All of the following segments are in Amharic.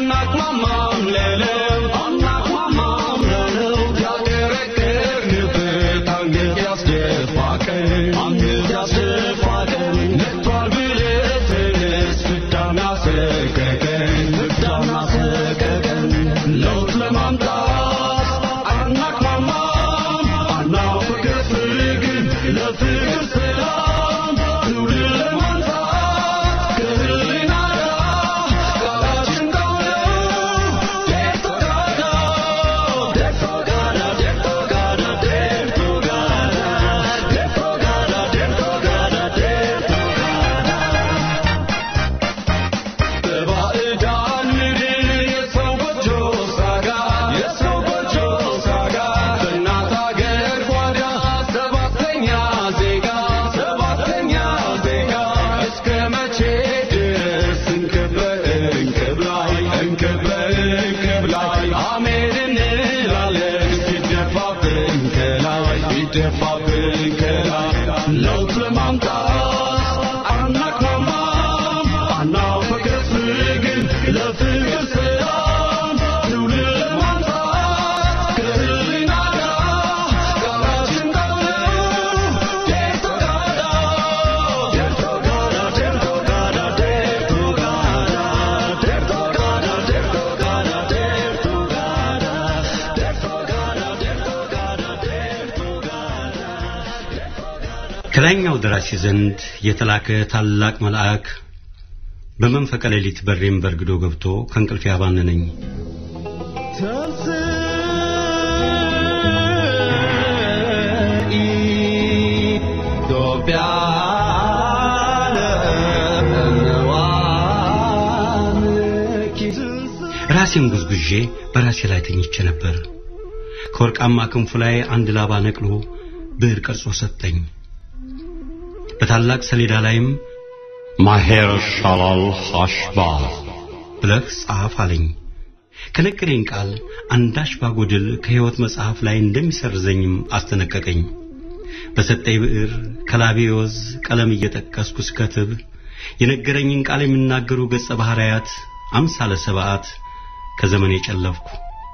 ከላይኛው ደራሲ ዘንድ የተላከ ታላቅ መልአክ በመንፈቀ ሌሊት በሬን በርግዶ ገብቶ ከእንቅልፍ ያባነነኝ ኢትዮጵያ ራሴን ጉዝጉዤ በራሴ ላይ ተኝቼ ነበር። ከወርቃማ ክንፉ ላይ አንድ ላባ ነቅሎ ብዕር ቀርጾ ሰጠኝ። በታላቅ ሰሌዳ ላይም ማሄር ሻላል ሐሽባ ብለህ ጻፍ አለኝ። ከነገረኝ ቃል አንዳች ባጎድል ከሕይወት መጽሐፍ ላይ እንደሚሰርዘኝም አስተነቀቀኝ። በሰጠኝ ብዕር ከላቤ ወዝ ቀለም እየጠቀስኩ ስከትብ የነገረኝን ቃል የሚናገሩ ገጸ ባህሪያት አምሳለ ሰብዓት ከዘመኔ ጨለፍኩ።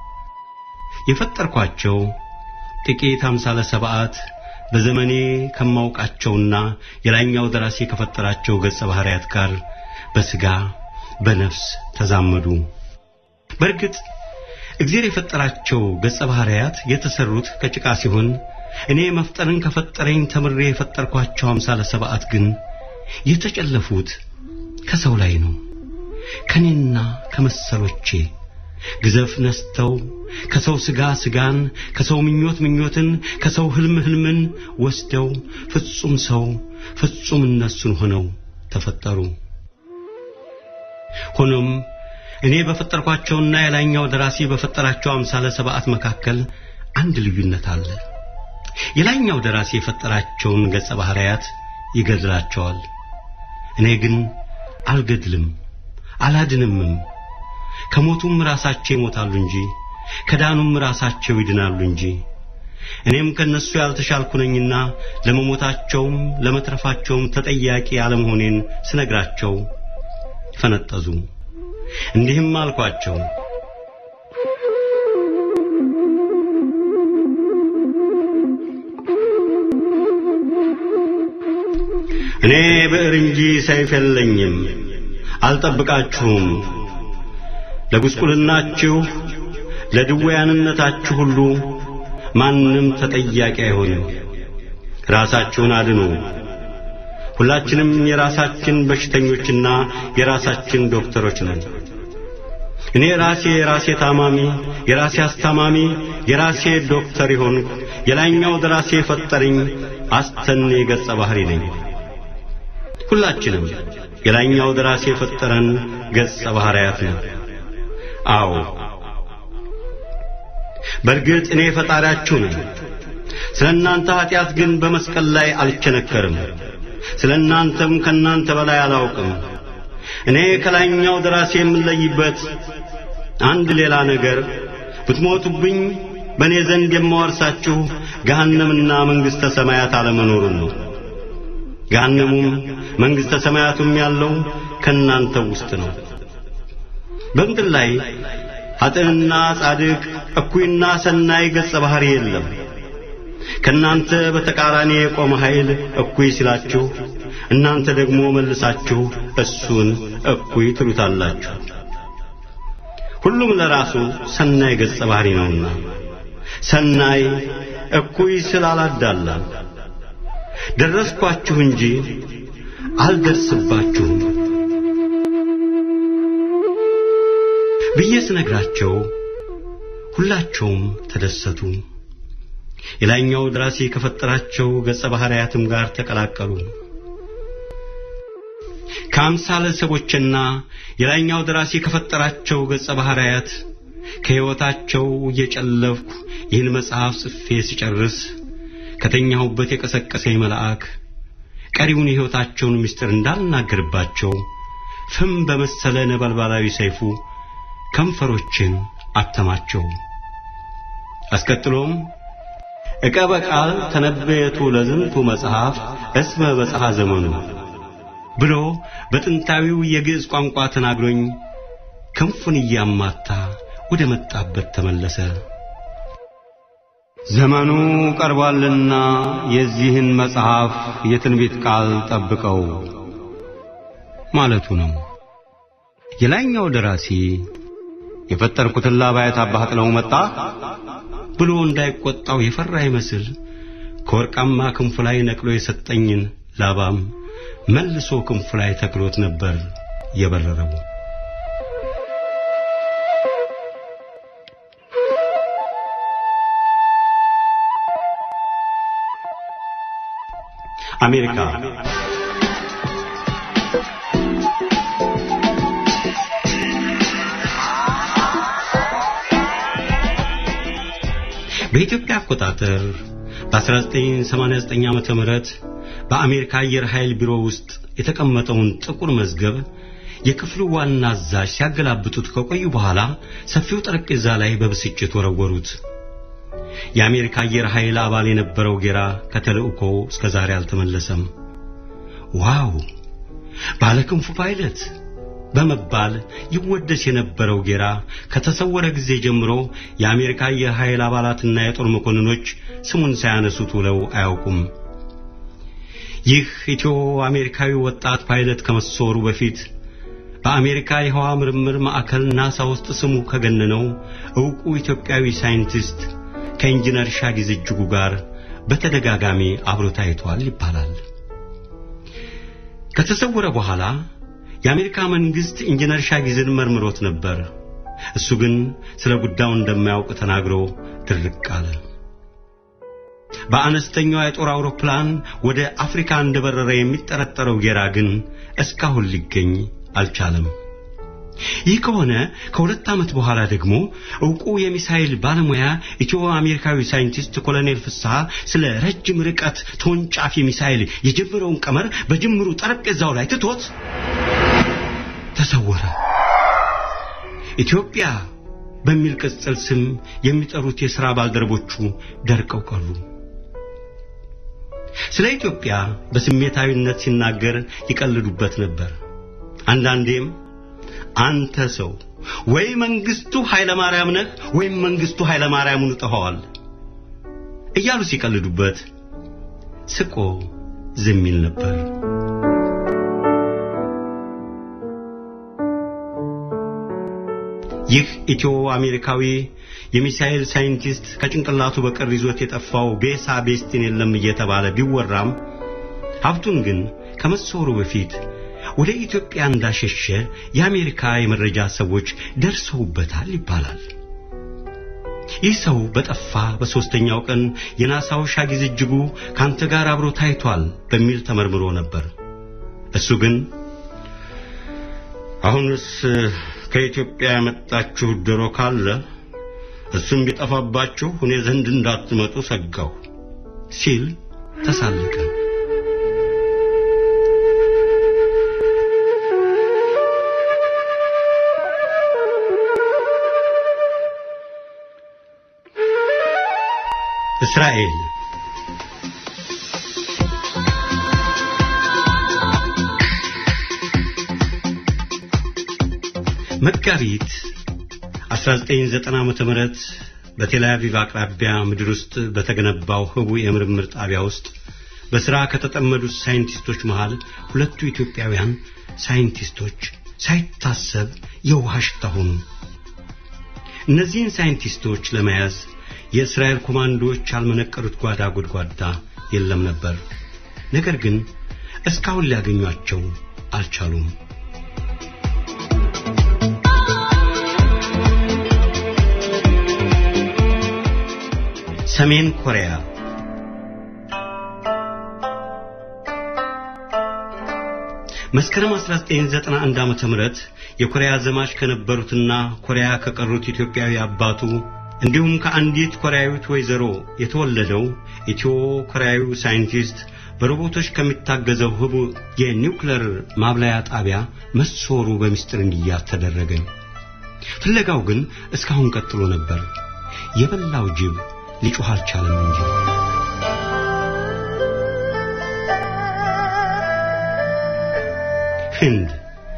የፈጠርኳቸው ጥቂት አምሳለ ሰብዓት በዘመኔ ከማውቃቸውና የላይኛው ደራሲ ከፈጠራቸው ገጸ ባህሪያት ጋር በስጋ በነፍስ ተዛመዱ። በርግጥ እግዚአብሔር የፈጠራቸው ገጸ ባህሪያት የተሰሩት ከጭቃ ሲሆን እኔ መፍጠርን ከፈጠረኝ ተምሬ የፈጠርኳቸው አምሳለ ሰብዓት ግን የተጨለፉት ከሰው ላይ ነው። ከኔና ከመሰሎቼ ግዘፍ ነስተው ከሰው ስጋ ስጋን ከሰው ምኞት ምኞትን ከሰው ህልም ህልምን ወስደው ፍጹም ሰው ፍጹም እነሱን ሆነው ተፈጠሩ። ሆኖም እኔ በፈጠርኳቸውና የላይኛው ደራሲ በፈጠራቸው አምሳለ ሰብዓት መካከል አንድ ልዩነት አለ። የላይኛው ደራሲ የፈጠራቸውን ገጸ ባህሪያት ይገድላቸዋል። እኔ ግን አልገድልም አላድንምም። ከሞቱም ራሳቸው ይሞታሉ እንጂ ከዳኑም ራሳቸው ይድናሉ እንጂ እኔም ከነሱ ያልተሻልኩ ነኝና ለመሞታቸውም ለመትረፋቸውም ተጠያቂ አለመሆኔን ስነግራቸው ፈነጠዙ። እንዲህም አልኳቸው፣ እኔ ብዕር እንጂ ሰይፍ የለኝም። አልጠብቃችሁም። ለጉስቁልናችሁ ለድውያንነታችሁ ሁሉ ማንንም ተጠያቂ አይሆንም። ራሳችሁን አድኑ። ሁላችንም የራሳችን በሽተኞችና የራሳችን ዶክተሮች ነን። እኔ ራሴ ታማሚ የራሴ አስተማሚ የራሴ ዶክተር ይሆንኩ የላይኛው ደራሲ የፈጠረኝ አስተኔ ገጸ ባህሪ ነኝ። ሁላችንም የላይኛው ደራሲ የፈጠረን ገጸ ባህሪያት ነን። አዎ በርግጥ እኔ ፈጣሪያችሁ ነኝ። ስለናንተ ኃጢአት ግን በመስቀል ላይ አልቸነከርም። ስለናንተም ከናንተ በላይ አላውቅም። እኔ ከላይኛው ደራሲ የምለይበት አንድ ሌላ ነገር ብትሞቱብኝ በእኔ ዘንድ የማወርሳችሁ ገሃነምና መንግሥተ ሰማያት አለመኖሩን ነው። ገሃነሙም መንግሥተ ሰማያቱም ያለው ከናንተ ውስጥ ነው። በምድር ላይ ኃጥእና ጻድቅ እኩይና ሰናይ ገጸ ባህሪ የለም። ከናንተ በተቃራኒ የቆመ ኃይል እኩይ ሲላችሁ እናንተ ደግሞ መልሳችሁ እሱን እኩይ ትሉታላችሁ። ሁሉም ለራሱ ሰናይ ገጸ ባህሪ ነውና ሰናይ እኩይ ስላላዳላ ደረስኳችሁ እንጂ አልደርስባችሁም ብዬ ስነግራቸው ሁላቸውም ተደሰቱ። የላይኛው ደራሲ ከፈጠራቸው ገጸ ባህሪያትም ጋር ተቀላቀሉ። ከአምሳለ ሰዎችና የላይኛው ደራሲ ከፈጠራቸው ገጸ ባህሪያት ከሕይወታቸው እየጨለፍኩ ይህን መጽሐፍ ጽፌ ሲጨርስ ከተኛሁበት የቀሰቀሰኝ መልአክ ቀሪውን የሕይወታቸውን ምስጢር እንዳልናገርባቸው ፍም በመሰለ ነበልባላዊ ሰይፉ ከንፈሮችን አተማቸው። አስከትሎም እቀበቃል ተነበየቱ ለዝንቱ መጽሐፍ እስመ በጽሐ ዘመኑ ብሎ በጥንታዊው የግዕዝ ቋንቋ ተናግሮኝ ክንፉን እያማታ ወደ መጣበት ተመለሰ። ዘመኑ ቀርቧልና የዚህን መጽሐፍ የትንቢት ቃል ጠብቀው ማለቱ ነው። የላይኛው ደራሲ የፈጠርኩትን ላባ ያታባህጥለው መጣ ብሎ እንዳይቆጣው የፈራ ይመስል ከወርቃማ ክንፉ ላይ ነቅሎ የሰጠኝን ላባም መልሶ ክንፉ ላይ ተክሎት ነበር የበረረው። አሜሪካ በኢትዮጵያ አቆጣጠር በ1989 ዓመተ ምህረት በአሜሪካ አየር ኃይል ቢሮ ውስጥ የተቀመጠውን ጥቁር መዝገብ የክፍሉ ዋና አዛዥ ሲያገላብጡት ከቆዩ በኋላ ሰፊው ጠረጴዛ ላይ በብስጭት ወረወሩት። የአሜሪካ አየር ኃይል አባል የነበረው ጌራ ከተልእኮ እስከ ዛሬ አልተመለሰም። ዋው ባለክንፉ ፓይለት በመባል ይወደስ የነበረው ጌራ ከተሰወረ ጊዜ ጀምሮ የአሜሪካ አየር ኃይል አባላትና የጦር መኮንኖች ስሙን ሳያነሱት ውለው አያውቁም። ይህ ኢትዮ አሜሪካዊ ወጣት ፓይለት ከመሰወሩ በፊት በአሜሪካ የህዋ ምርምር ማዕከል ናሳ ውስጥ ስሙ ከገነነው ዕውቁ ኢትዮጵያዊ ሳይንቲስት ከኢንጂነር ሻጊዝ እጅጉ ጋር በተደጋጋሚ አብሮ ታይቷል ይባላል። ከተሰወረ በኋላ የአሜሪካ መንግስት ኢንጂነር ሻጊዝን መርምሮት ነበር። እሱ ግን ስለ ጉዳዩ እንደማያውቅ ተናግሮ ድርቅ አለ። በአነስተኛው የጦር አውሮፕላን ወደ አፍሪካ እንደበረረ የሚጠረጠረው ጌራ ግን እስካሁን ሊገኝ አልቻለም። ይህ ከሆነ ከሁለት ዓመት በኋላ ደግሞ ዕውቁ የሚሳኤል ባለሙያ ኢትዮ አሜሪካዊ ሳይንቲስት ኮሎኔል ፍስሐ ስለ ረጅም ርቀት ተወንጫፊ ሚሳኤል የጀመረውን ቀመር በጅምሩ ጠረጴዛው ላይ ትቶት ተሰወረ። ኢትዮጵያ በሚል ቅጽል ስም የሚጠሩት የሥራ ባልደረቦቹ ደርቀው ቀሩ። ስለ ኢትዮጵያ በስሜታዊነት ሲናገር ይቀልዱበት ነበር። አንዳንዴም አንተ ሰው ወይ መንግስቱ ኃይለ ማርያም ነህ ወይ መንግስቱ ኃይለ ማርያምን ተኸዋል እያሉ ሲቀልዱበት ስቆ ዝም ይል ነበር። ይህ ኢትዮ አሜሪካዊ የሚሳኤል ሳይንቲስት ከጭንቅላቱ በቀር ይዞት የጠፋው ቤሳ ቤስቲን የለም እየተባለ ቢወራም ሀብቱን ግን ከመሰወሩ በፊት ወደ ኢትዮጵያ እንዳሸሸ የአሜሪካ የመረጃ ሰዎች ደርሰውበታል ይባላል። ይህ ሰው በጠፋ በሶስተኛው ቀን የናሳው ሻጊዝ እጅጉ ካንተ ጋር አብሮ ታይቷል በሚል ተመርምሮ ነበር። እሱ ግን አሁንስ ከኢትዮጵያ የመጣችሁ ድሮ ካለ እሱም ቢጠፋባችሁ እኔ ዘንድ እንዳትመጡ ሰጋው ሲል ተሳለቀ። እስራኤል መጋቢት 1990 ዓመተ ምህረት በቴል አቪቭ አቅራቢያ ምድር ውስጥ በተገነባው ህቡ የምርምር ጣቢያ ውስጥ በስራ ከተጠመዱት ሳይንቲስቶች መሃል ሁለቱ ኢትዮጵያውያን ሳይንቲስቶች ሳይታሰብ የውሃ ሽታ ሆኑ። እነዚህን ሳይንቲስቶች ለመያዝ የእስራኤል ኮማንዶዎች ያልመነቀሩት ጓዳ ጉድጓዳ የለም ነበር። ነገር ግን እስካሁን ሊያገኟቸው አልቻሉም። ሰሜን ኮሪያ መስከረም 1991 ዓመተ ምህረት የኮሪያ ዘማች ከነበሩትና ኮሪያ ከቀሩት ኢትዮጵያዊ አባቱ እንዲሁም ከአንዲት ኮሪያዊት ወይዘሮ የተወለደው ኢትዮ ኮሪያዊ ሳይንቲስት በሮቦቶች ከሚታገዘው ህቡ የኒውክሌር ማብላያ ጣቢያ መሰወሩ በሚስጥር እንዲያዝ ተደረገ። ፍለጋው ግን እስካሁን ቀጥሎ ነበር። የበላው ጅብ ሊጮህ አልቻለም እንጂ። ህንድ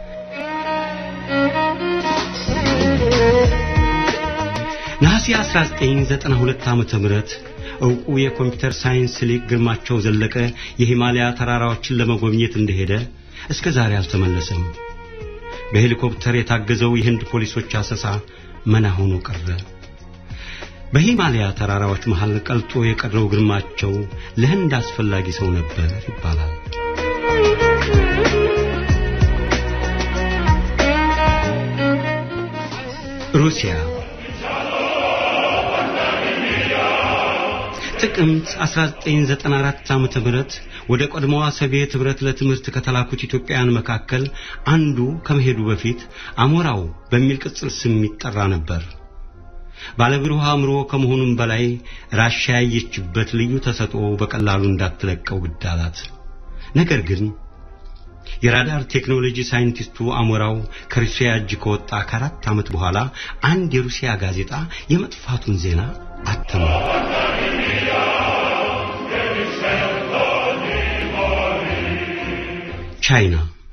ነሐሴ 1992 ዓመተ ምህረት ዕውቁ የኮምፒውተር ሳይንስ ሊቅ ግርማቸው ዘለቀ የሂማላያ ተራራዎችን ለመጎብኘት እንደሄደ እስከ ዛሬ አልተመለሰም። በሄሊኮፕተር የታገዘው የህንድ ፖሊሶች አሰሳ መና ሆኖ ቀረ። በሂማላያ ተራራዎች መሃል ቀልጦ የቀረው ግርማቸው ለህንድ አስፈላጊ ሰው ነበር ይባላል። ሩሲያ ጥቅምት 1994 ዓመተ ምህረት ወደ ቀድሞዋ ሶቪየት ህብረት ለትምህርት ከተላኩት ኢትዮጵያውያን መካከል አንዱ ከመሄዱ በፊት አሞራው በሚል ቅጽል ስም ይጠራ ነበር። ባለብሩህ አእምሮ ከመሆኑም በላይ ራሽያ ያየችበት ልዩ ተሰጥኦ በቀላሉ እንዳትለቀው ግድ አላት። ነገር ግን የራዳር ቴክኖሎጂ ሳይንቲስቱ አሞራው ከሩሲያ እጅ ከወጣ ከ4 ዓመት በኋላ አንድ የሩሲያ ጋዜጣ የመጥፋቱን ዜና አተመ። ቻይና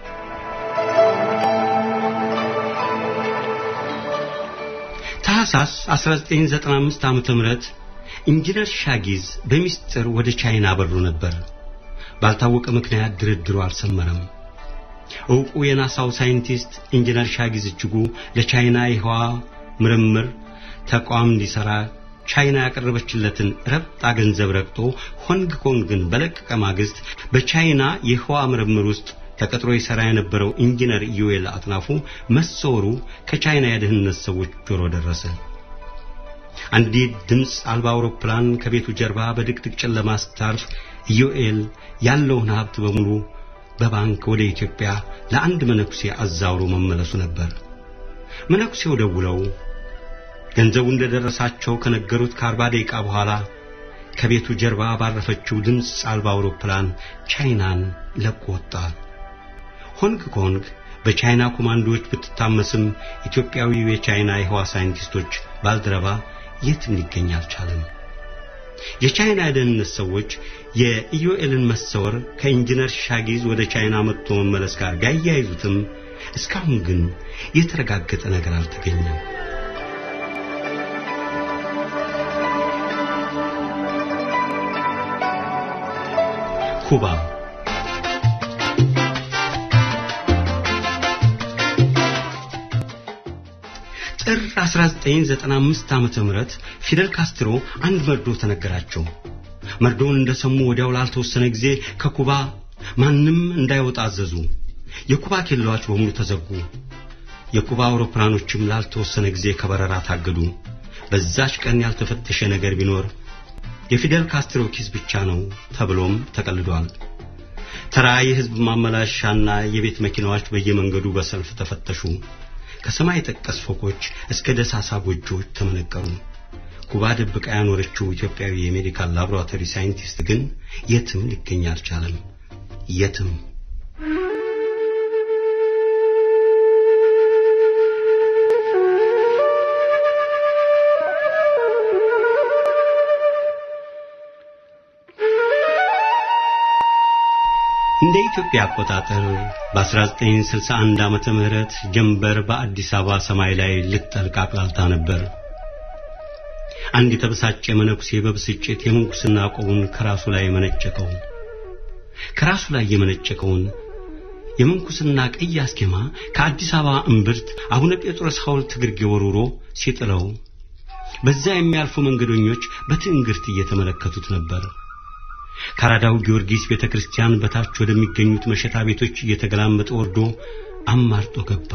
ታህሳስ 1995 ዓመተ ምህረት ኢንጂነር ሻጊዝ በሚስጥር ወደ ቻይና በሩ ነበር። ባልታወቀ ምክንያት ድርድሩ አልሰመረም። ዕውቁ የናሳው ሳይንቲስት ኢንጂነር ሻጊዝ እጅጉ ለቻይና የህዋ ምርምር ተቋም እንዲሰራ ቻይና ያቀረበችለትን ረብጣ ገንዘብ ረግጦ ሆንግ ኮንግን በለቀቀ ማግስት በቻይና የህዋ ምርምር ውስጥ ተቀጥሮ ይሰራ የነበረው ኢንጂነር ዩኤል አጥናፉ መሰወሩ ከቻይና የደህንነት ሰዎች ጆሮ ደረሰ። አንዲት ድምጽ አልባ አውሮፕላን ከቤቱ ጀርባ በድቅድቅ ጨለማ ስታርፍ ዩኤል ያለውን ሀብት በሙሉ በባንክ ወደ ኢትዮጵያ ለአንድ መነኩሴ አዛውሮ መመለሱ ነበር። መነኩሴው ደውለው ገንዘቡ እንደደረሳቸው ከነገሩት ከ40 ደቂቃ በኋላ ከቤቱ ጀርባ ባረፈችው ድምጽ አልባ አውሮፕላን ቻይናን ለቆ ወጣ። ሆንግ ኮንግ በቻይና ኮማንዶዎች ብትታመስም ኢትዮጵያዊው የቻይና የህዋ ሳይንቲስቶች ባልደረባ የትም ሊገኝ አልቻለም። የቻይና የደህንነት ሰዎች የዩኤልን መሰወር ከኢንጂነር ሻጊዝ ወደ ቻይና መጥቶ መመለስ ጋር ያያይዙትም እስካሁን ግን የተረጋገጠ ነገር አልተገኘም። ኩባ ጥር 1995 ዓመተ ምህረት ፊደል ካስትሮ አንድ መርዶ ተነገራቸው። መርዶውን እንደሰሙ ወዲያው ላልተወሰነ ጊዜ ከኩባ ማንንም እንዳይወጣ አዘዙ። የኩባ ኬላዎች በሙሉ ተዘጉ። የኩባ አውሮፕላኖችም ላልተወሰነ ጊዜ ከበረራ ታገዱ። በዛች ቀን ያልተፈተሸ ነገር ቢኖር የፊደል ካስትሮ ኪስ ብቻ ነው ተብሎም ተቀልዷል። ተራ የህዝብ ማመላለሻና የቤት መኪናዎች በየመንገዱ በሰልፍ ተፈተሹ። ከሰማይ ጠቀስ ፎቆች እስከ ደሳሳ ጎጆዎች ተመነቀሩ። ኩባ ደብቃ ያኖረችው ኢትዮጵያዊ የሜዲካል ላቦራቶሪ ሳይንቲስት ግን የትም ሊገኝ አልቻለም። የትም እንደ ኢትዮጵያ አቆጣጠር በ1961 ዓመተ ምህረት ጀንበር በአዲስ አበባ ሰማይ ላይ ልትጠልቅ አቅላልታ ነበር። አንድ የተበሳጨ መነኩሴ በብስጭት የምንኩስና ቆቡን ከራሱ ላይ የመነጨቀውን የምንኩስና ቀይ አስኬማ ከአዲስ አበባ እምብርት አቡነ ጴጥሮስ ሐውልት ግርጌ ወርውሮ ሲጥለው በዛ የሚያልፉ መንገደኞች በትዕግርት እየተመለከቱት ነበር። ካራዳው ጊዮርጊስ ቤተክርስቲያን በታች ወደሚገኙት መሸታ ቤቶች እየተገላመጠ ወርዶ አማርጦ ገባ።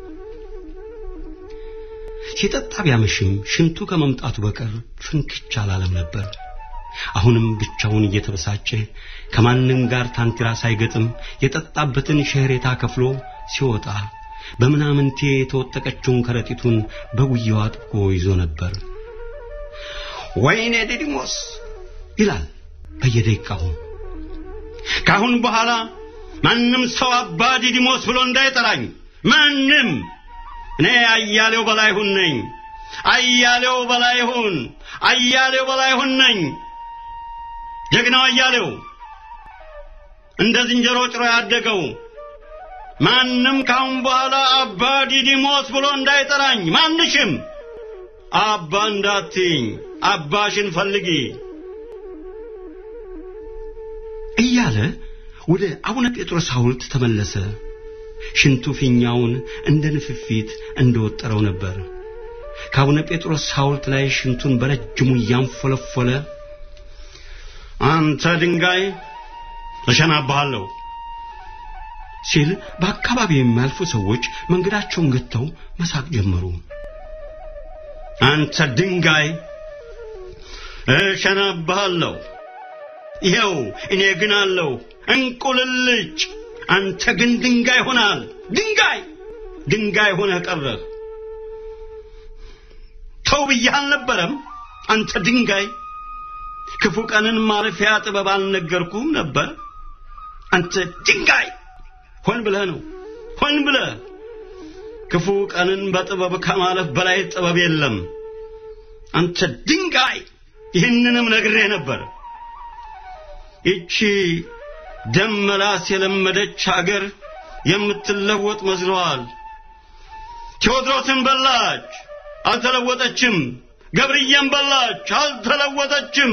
ሲጠጣ ቢያመሽም ሽንቱ ከመምጣቱ በቀር ፍንክች አላለም ነበር። አሁንም ብቻውን እየተበሳጨ ከማንንም ጋር ታንቲራ ሳይገጥም የጠጣበትን ሸህሬታ ከፍሎ ሲወጣ በመናምንቴ የተወጠቀችውን ከረጢቱን በጉያው አጥቆ ይዞ ነበር። ወይኔ ዲዲሞስ ይላል በየደቂቃው። ካሁን በኋላ ማንንም ሰው አባ ዲዲሞስ ብሎ እንዳይጠራኝ። ማንንም እኔ አያሌው በላይሁን ነኝ። አያሌው በላይሁን ነኝ። ጀግናው አያሌው እንደ ዝንጀሮ ጭሮ ያደገው። ማንንም ካሁን በኋላ አባ ዲዲሞስ ብሎ እንዳይጠራኝ። ማንሽም አባ እንዳትኝ፣ አባሽን ፈልጊ እያለ ወደ አቡነ ጴጥሮስ ሐውልት ተመለሰ። ሽንቱ ፊኛውን እንደ ንፍፊት እንደወጠረው ነበር። ከአቡነ ጴጥሮስ ሐውልት ላይ ሽንቱን በረጅሙ ያንፈለፈለ አንተ ድንጋይ እሸናብሃለሁ ሲል በአካባቢው የሚያልፉ ሰዎች መንገዳቸውን ገተው መሳቅ ጀመሩ። አንተ ድንጋይ እሸናብሃለሁ፣ ይሄው እኔ ግን አለው እንቁልልጭ፣ አንተ ግን ድንጋይ ሆናል። ድንጋይ ሆነህ ቀረህ። ተው ብዬህ አልነበረም? አንተ ድንጋይ ክፉ ቀንን ማለፊያ ጥበብ አልነገርኩም ነበር? አንተ ድንጋይ ሆን ብለህ ክፉ ቀንን በጥበብ ከማለፍ በላይ ጥበብ የለም። አንተ ድንጋይ ይህንንም ነግሬህ ነበር። እቺ ደመላስ የለመደች ሀገር የምትለወጥ መስሏል። ቴዎድሮስን በላች፣ አልተለወጠችም። ገብርዬን በላች፣ አልተለወጠችም።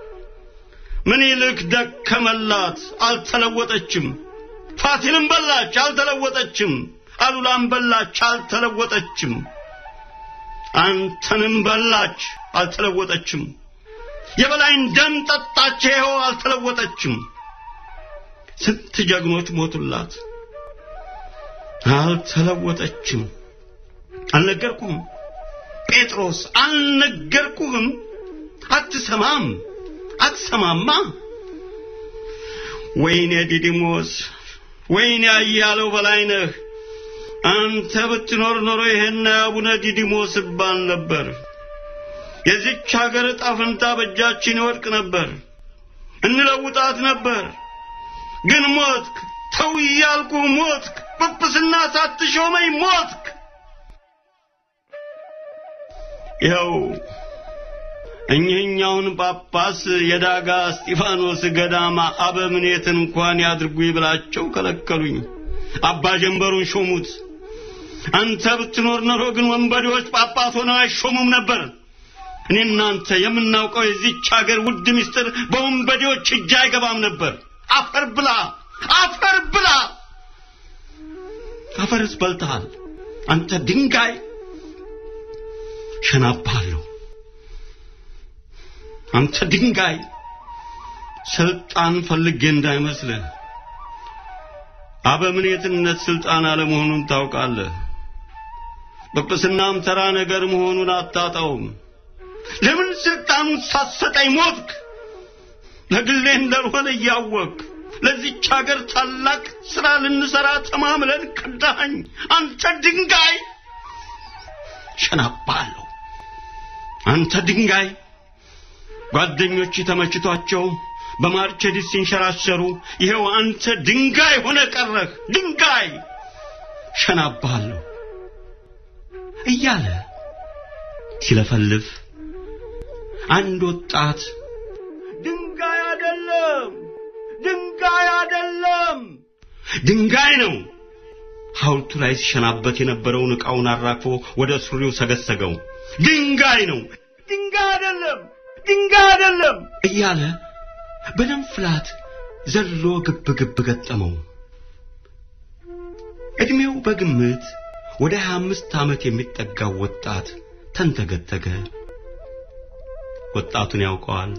ምኒልክ ደከመላት፣ አልተለወጠችም። ፋሲልን በላች፣ አልተለወጠችም። አሉላን በላች፣ አልተለወጠችም። አንተንም በላች፣ አልተለወጠችም። የበላይን ደም ጠጣች፣ ይኸው አልተለወጠችም። ስንት ጀግኖች ሞቱላት፣ አልተለወጠችም። አልነገርኩም ጴጥሮስ፣ አልነገርኩም? አትሰማማ? ወይኔ ዲዲሞስ፣ ወይኔ አያሌው በላይነህ፣ አንተ ብትኖር ኖሮ ይሄን አቡነ ዲዲሞስ ባል ነበር። የዚች ሀገር ዕጣ ፈንታ በእጃችን ይወድቅ ነበር፣ እንለውጣት ነበር። ግን ሞትክ። ተው እያልኩ ሞትክ። ጵጵስና ሳትሾመኝ ሞትክ። ይኸው እኚህኛውን ጳጳስ የዳጋ እስጢፋኖስ ገዳማ አበምኔትን እንኳን ያድርጉ ይብላቸው ከለከሉኝ። አባ ጀንበሩን ሾሙት። አንተ ብትኖር ኖሮ ግን ወንበዴዎች ጳጳስ ሆነው አይሾሙም ነበር። እኔ እናንተ የምናውቀው የዚች ሀገር ውድ ምስጢር በወንበዴዎች እጅ አይገባም ነበር። አፈር ብላ! አፈርስ በልተሃል አንተ ድንጋይ። ሸናብሃለሁ አንተ ድንጋይ። ስልጣን ፈልጌ እንዳይመስልህ። አበምኔትነት ስልጣን አለመሆኑን ታውቃለህ። ጵጵስናም ተራ ነገር መሆኑን አታጣውም። ለምን ስልጣኑን ሳትሰጠኝ ሞትክ? ለግሌ እንደሆነ እያወቅህ ለዚች ሀገር ታላቅ ሥራ ልንሰራ ተማምለን ከዳኸኝ። አንተ ድንጋይ። ሸናብሃለሁ አንተ ድንጋይ። ጓደኞች ተመችቷቸው በማርቸዲስ ሲንሸራሸሩ ይሄው አንተ ድንጋይ ሆነ ቀረህ። ድንጋይ። ሸናብሃለሁ እያለ ሲለፈልፍ አንድ ወጣት ድንጋይ አይደለም ድንጋይ አይደለም ድንጋይ ነው ሐውልቱ ላይ ሲሸናበት የነበረውን ዕቃውን አራግፎ ወደ ሱሪው ሰገሰገው ድንጋይ ነው ድንጋይ አይደለም እያለ በደም ፍላት ዘሎ ግብ ገጠመው እድሜው በግምት ወደ 25 ዓመት የሚጠጋው ወጣት ተንተገተገ ወጣቱን ያውቀዋል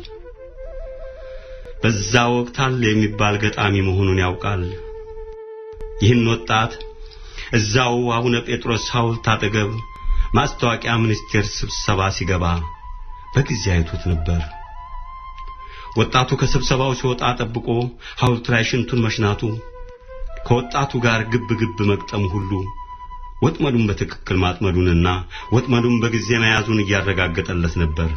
በዛ ወቅት አለ የሚባል ገጣሚ መሆኑን ያውቃል ይህን ወጣት እዛው አቡነ ጴጥሮስ ሐውልት አጠገብ ማስታወቂያ ሚኒስቴር ስብሰባ ሲገባ በጊዜ አይቶት ነበር ወጣቱ ከስብሰባው ሲወጣ ጠብቆ ሐውልቱ ላይ ሽንቱን መሽናቱ ከወጣቱ ጋር ግብ መቅጠም ሁሉ ወጥመዱን በትክክል ማጥመዱንና ወጥመዱን በጊዜ መያዙን ያረጋገጠለት ነበር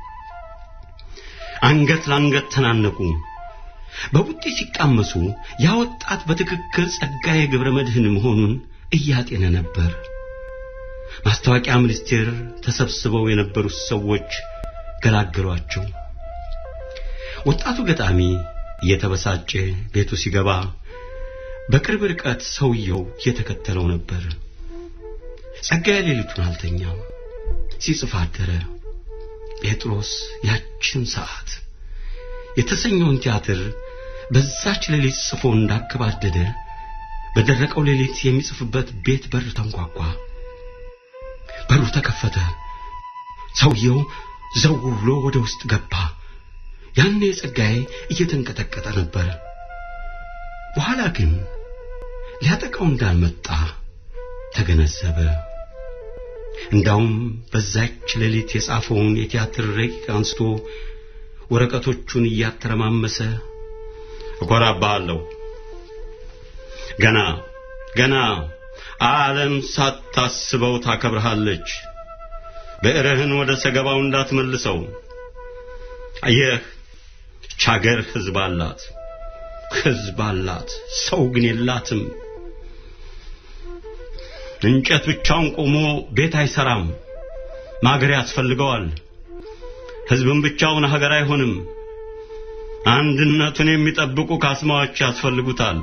አንገት ላንገት ተናነቁ በቡጢ ሲቃመሱ ያ ወጣት በትክክል ጸጋዬ ገብረ መድህን መሆኑን እያጤነ ነበር ማስታወቂያ ሚኒስቴር ተሰብስበው የነበሩ ሰዎች ገላገሏቸው ወጣቱ ገጣሚ እየተበሳጨ ቤቱ ሲገባ በቅርብ ርቀት ሰውየው የተከተለው ነበር ጸጋዬ ሌሊቱን አልተኛም ሲጽፍ አደረ ጴጥሮስ ያችን ሰዓት የተሰኘውን ቲያትር በዛች ሌሊት ጽፎ እንዳከባደደ በደረቀው ሌሊት የሚጽፍበት ቤት በር ተንኳኳ በሩ ተከፈተ ሰውየው ዘው ብሎ ወደ ውስጥ ገባ ያኔ ጸጋዬ እየተንቀጠቀጠ ነበር በኋላ ግን ሊያጠቃው እንዳልመጣ ተገነዘበ እንዳውም በዛች ሌሊት የጻፈውን የቲያትር ረቂቅ አንስቶ ወረቀቶቹን እያተረማመሰ እኮራባለሁ ገና ዓለም ሳታስበው ታከብርሃለች በእረህን ወደ ሰገባው እንዳትመልሰው አየህ ቻገር ህዝብ አላት ሰው ግን የላትም እንጨት ብቻውን ቆሞ ቤት አይሰራም ማገር ያስፈልገዋል ህዝብን ብቻውን ሀገር አይሆንም አንድነቱን የሚጠብቁ ካስማዎች ያስፈልጉታል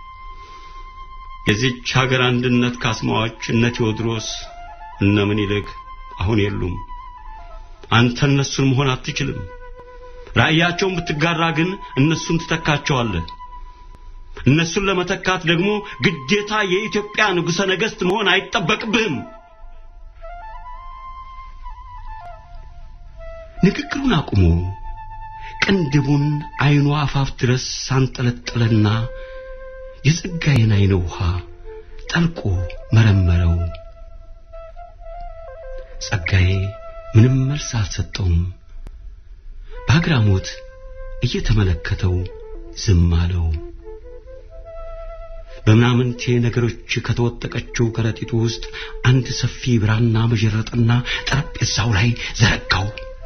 የዚህች ሀገር አንድነት ካስማዎች እነ ቴዎድሮስ እነ ምኒልክ አሁን የሉም አንተ እነሱን መሆን አትችልም ራእያቸውን ብትጋራ ግን እነሱን ትተካቸዋለህ እነሱን ለመተካት ደግሞ ግዴታ የኢትዮጵያ ንጉሠ ነገሥት መሆን አይጠበቅብህም ንግግሩን አቁሞ ቅንድቡን አይኑ አፋፍ ድረስ ሳንጠለጠለና የጸጋዬን አይነ ውሃ ጠልቆ መረመረው ጸጋዬ ምንም መልስ አልሰጠውም በአግራሞት እየተመለከተው ዝም አለው በምናምንቴ ነገሮች ከተወጠቀችው ከረጢቱ ውስጥ አንድ ሰፊ ብራና መጀረጥና ጠረጴዛው ላይ ዘረጋው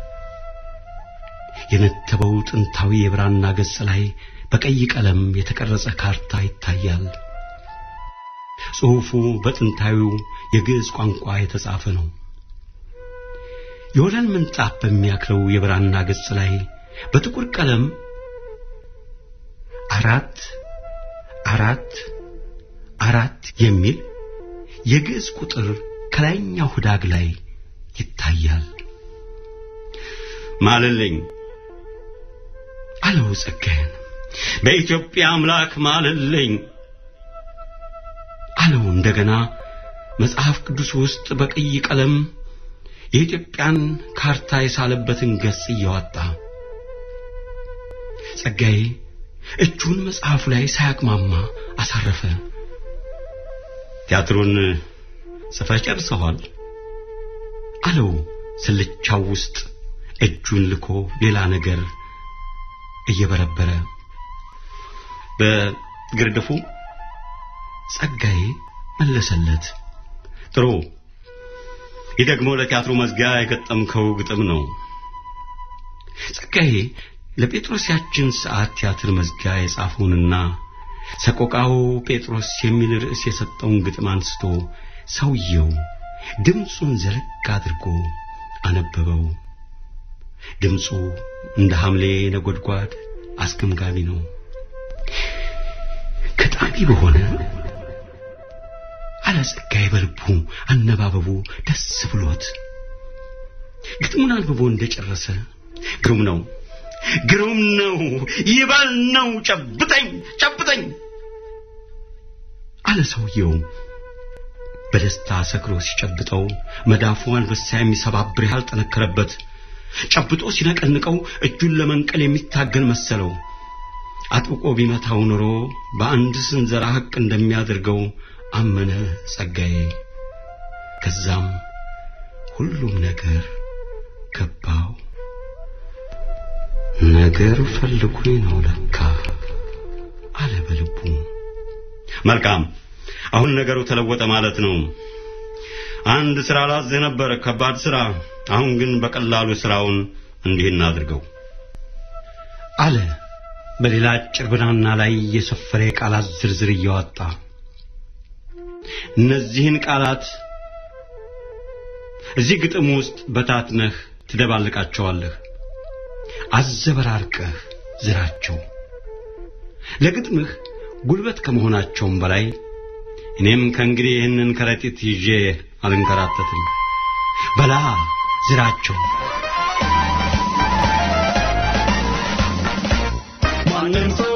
የነተበው ጥንታዊ የብራና ገጽ ላይ በቀይ ቀለም የተቀረጸ ካርታ ይታያል ጽሑፉ በጥንታዊው የግዕዝ ቋንቋ የተጻፈ ነው የወለል ምንጣፍ በሚያክለው የብራና ገጽ ላይ በጥቁር ቀለም 4 የሚል የግዕዝ ቁጥር ከላይኛው ህዳግ ላይ ይታያል ማለልኝ አለው ጸጋዬን በኢትዮጵያ አምላክ ማለልኝ አለው እንደገና መጽሐፍ ቅዱስ ውስጥ በቀይ ቀለም የኢትዮጵያን ካርታ የሳለበትን ገጽ እያወጣ ጸጋዬ እጁን መጽሐፉ ላይ ሳያቅማማ አሳረፈ ቲያትሩን ጽፈህ ጨርሰሃል አለው ስልቻው ውስጥ እጁን ልኮ ሌላ ነገር እየበረበረ በግርድፉ ጸጋዬ መለሰለት ጥሩ ይደግሞ ለቲያትሩ መዝጊያ የገጠምከው ግጥም ነው ጸጋዬ ለጴጥሮስ ያችን ሰዓት ቲያትር መዝጊያ የጻፈውንና ሰቆቃው ጴጥሮስ የሚል ርዕስ የሰጠውን ግጥም አንስቶ ሰውየው ድምጹን ዘረግ አድርጎ አነበበው ድምጹ እንደ ሐምሌ ነጎድጓድ አስገምጋሚ ነው አቢ በሆነ አለ ጸጋዬ በልቡ አነባበቡ ደስ ብሎት ግጥሙን አንብቦ እንደጨረሰ ግሩም ነው ይባል ነው ጨብጠኝ አለ ሰውየው በደስታ ሰክሮ ሲጨብጠው መዳፉ አንበሳ የሚሰባብር ያህል ጠነከረበት ጨብጦ ሲነቀንቀው እጁን ለመንቀል የሚታገል መሰለው አጥብቆ ቢመታው ኖሮ በአንድ ስንዘራ ሐቅ እንደሚያደርገው አመነ ጸጋዬ ከዛም ሁሉም ነገር ገባው ነገር ፈልጉኝ ነው ለካ አለ በልቡ መልካም አሁን ነገሩ ተለወጠ ማለት ነው አንድ ስራ ላዘ ነበር ከባድ ስራ አሁን ግን በቀላሉ ስራውን እንዲህ እናድርገው አለ በሌላ ጭርብናና ላይ የሰፈረ ቃላት ዝርዝር እያወጣ እነዚህን ቃላት እዚህ ግጥም ውስጥ በታትነህ ትደባልቃቸዋለህ አዘበራርቀህ ዝራቸው ለግጥምህ ጉልበት ከመሆናቸውም በላይ እኔም ከእንግዲህ ይህንን ከረጢት ይዤ አልንከራተትም በላ ዝራቸው ማንም ሰው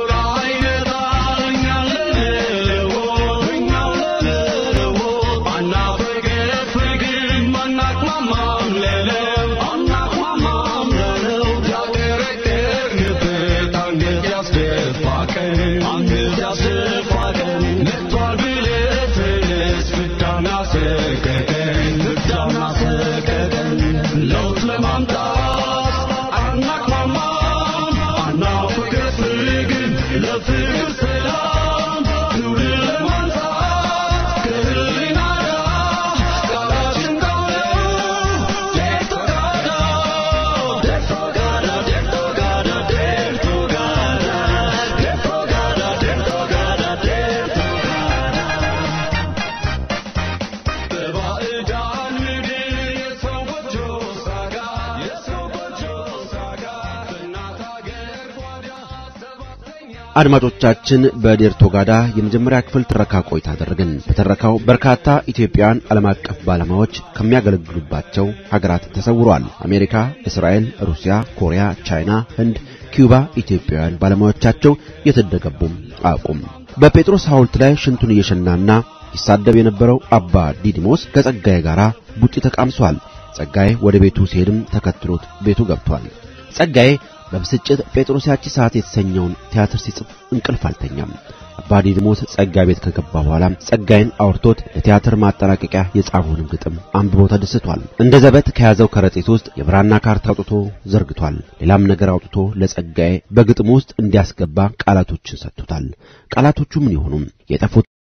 አድማጮቻችን በዴርቶ ጋዳ የመጀመሪያ ክፍል ትረካ ቆይታ አደረግን በተረካው በርካታ ኢትዮጵያውያን ዓለም አቀፍ ባለሙያዎች ከሚያገለግሉባቸው ሀገራት ተሰውሯል አሜሪካ እስራኤል ሩሲያ ኮሪያ ቻይና ህንድ ኩባ ኢትዮጵያውያን ባለሙያዎቻቸው የተደገቡም አቁም በጴጥሮስ ሐውልት ላይ ሽንቱን እየሸናና ይሳደብ የነበረው አባ ዲዲሞስ ከጸጋዬ ጋራ ቡጢ ተቃምሷል ጸጋዬ ወደ ቤቱ ሲሄድም ተከትሎት ቤቱ ገብቷል ጸጋዬ በብስጭት ጴጥሮስ ያቺ ሰዓት የተሰኘውን ቲያትር ሲጽፍ እንቅልፍ አልተኛም አባ ዲዲሞስ ጸጋዬ ቤት ከገባ በኋላ ጸጋዬን አውርቶት ለቲያትር ማጠናቀቂያ የጻፈውን ግጥም አንብቦ ተደስቷል እንደ ዘበት ከያዘው ከረጢት ውስጥ የብራና ካርታ አውጥቶ ዘርግቷል ሌላም ነገር አውጥቶ ለጸጋዬ በግጥም ውስጥ እንዲያስገባ ቃላቶችን ሰጥቷል ቃላቶቹ ምን ይሆኑ የጠፉት